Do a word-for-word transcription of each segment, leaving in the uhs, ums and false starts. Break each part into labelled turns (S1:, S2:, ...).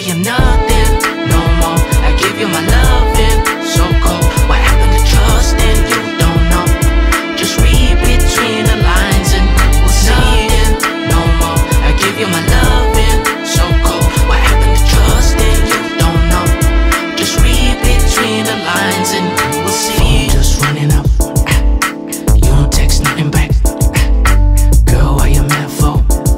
S1: say you're nothing no more. I give you my loving, so cold. What happened to trust and you don't know? Just read between the lines and we'll see it no more. I give you my loving, so cold. What happened to trust and you don't know? Just read between the lines and we'll see. Phone just running up, you don't text nothing back. Girl, why you mad for?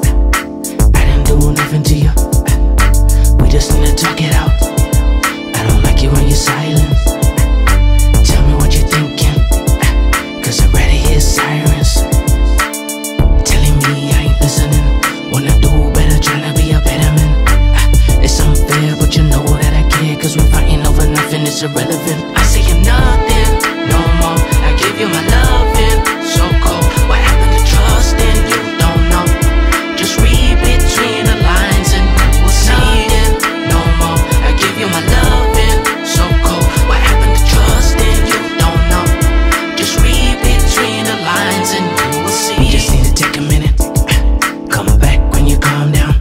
S1: I didn't do nothing to you. We just need to talk it out. I don't like it when you're silent. Tell me what you're thinking, cause I rather hear sirens telling me I ain't listening. Wanna do better, tryna be a better man. It's unfair, but you know that I care, cause we're fighting over nothing, it's irrelevant. I say you're nothing no more. I give you my loving, so cold. What happened to trust and you don't know? Just read between the lines and we'll see it no more. I give you my loving, so cold. What happened to trust and you don't know? Just read between the lines and we'll see. We just need to take a minute, come back when you calm down.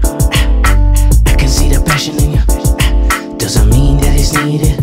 S1: I can see the passion in you, doesn't mean that it's needed.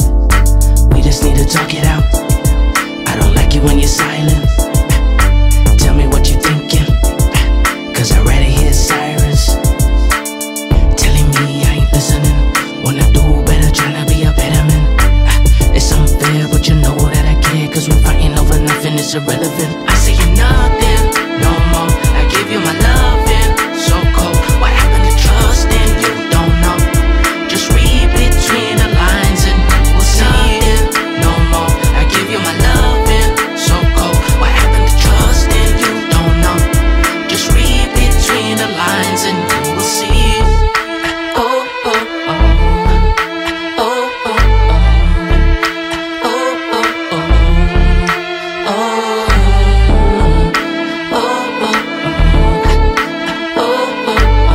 S1: We just need to talk it out. I don't like it when you're silent. Tell me what you're thinking, cause I rather hear sirens telling me I ain't listening. Wanna do better, tryna be a better man. It's unfair, but you know that I care, cause we're fighting over nothing, it's irrelevant. I say you're nothing no more. I give you my loving, so cold. What happened to trust and you don't know? Just read between the lines and we'll see it no more. I give you my loving, so cold. What happened to trust and you don't know? Just read between the lines and we'll see. Oh, oh, oh. Oh, oh, oh. Oh, oh, oh. Oh, oh, oh. Oh, oh,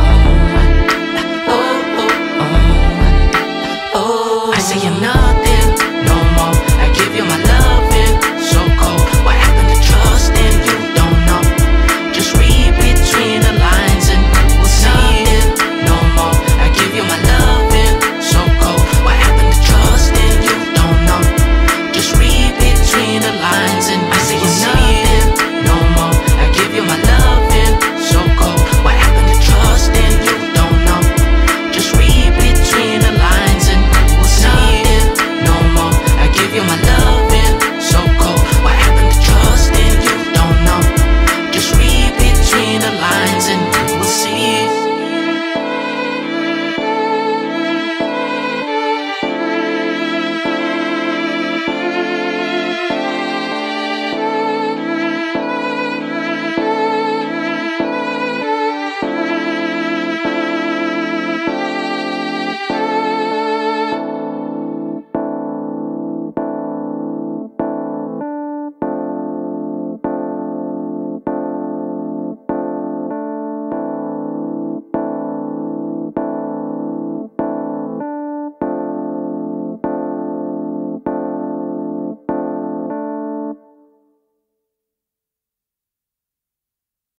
S1: oh. Oh, I say you're nothing no more. I give you my loving, so cold. What happened to trust and you don't know? Just read between the lines and we'll see it no more. I give you my loving, so cold. What happened to trust and you don't know? Just read between the lines and I say you're nothing no more. I give you my loving, so cold. What happened to trust and you don't know? Just read between the lines and we'll see it no more. I give you my loving, so cold. What happened to trust and you don't know? Just read between the lines and